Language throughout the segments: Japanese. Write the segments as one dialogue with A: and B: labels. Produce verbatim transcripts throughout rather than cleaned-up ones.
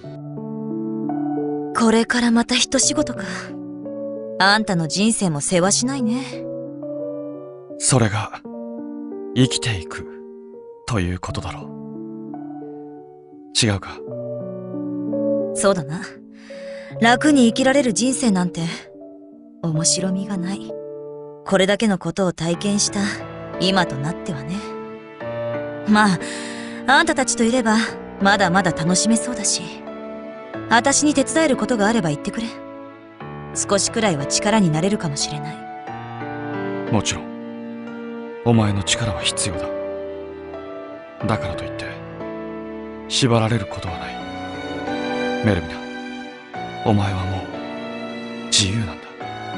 A: これからまた一仕事か。あんたの人生も世話しないね。
B: それが生きていくということだろう。違うか？
A: そうだな。楽に生きられる人生なんて面白みがない。これだけのことを体験した今となってはね。まあ、あんたたちといればまだまだ楽しめそうだし、私に手伝えることがあれば言ってくれ。少しくらいは力になれるかもしれない。
B: もちろんお前の力は必要だ。だからといって縛られることはない。メルミナ、お前はもう自由なんだ。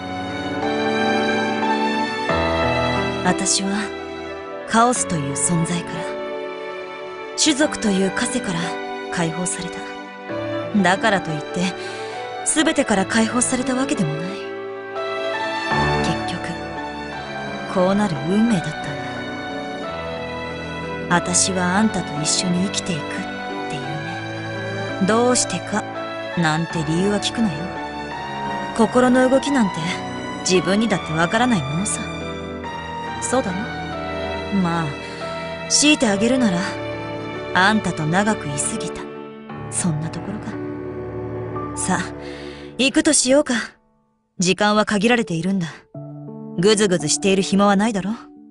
A: 私はカオスという存在から、種族という枷から解放された。だからといって全てから解放されたわけでもない。結局こうなる運命だったんだ。私はあんたと一緒に生きていくっていうね。どうしてかなんて理由は聞くなよ。心の動きなんて自分にだってわからないものさ。そうだな。まあ強いてあげるなら、あんたと長くいすぎた、そんなところか。さあ行くとしようか。時間は限られているんだ。ぐずぐずしている暇はないだろ。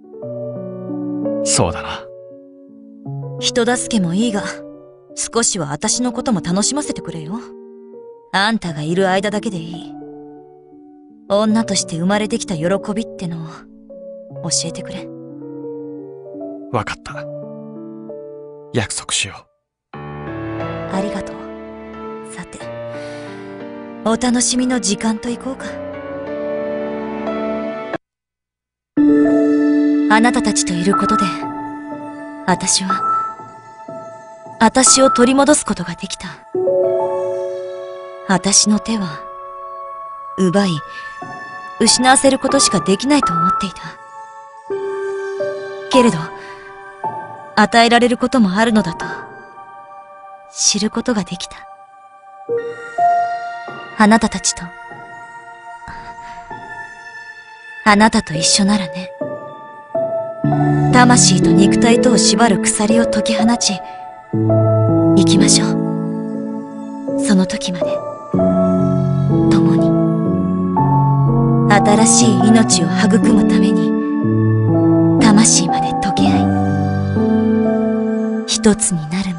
B: そうだな。
A: 人助けもいいが、少しは私のことも楽しませてくれよ。あんたがいる間だけでいい。女として生まれてきた喜びってのを教えてくれ。
B: わかった。約束しよ
A: う。ありがとう。さて、お楽しみの時間と行こうか。あなたたちといることで、私は、私を取り戻すことができた。私の手は、奪い、失わせることしかできないと思っていた。けれど、与えられることもあるのだと、知ることができた。あなたたちと、あなたと一緒ならね。魂と肉体とを縛る鎖を解き放ち、行きましょう。その時まで、共に。新しい命を育むために、魂まで溶け合い、一つになる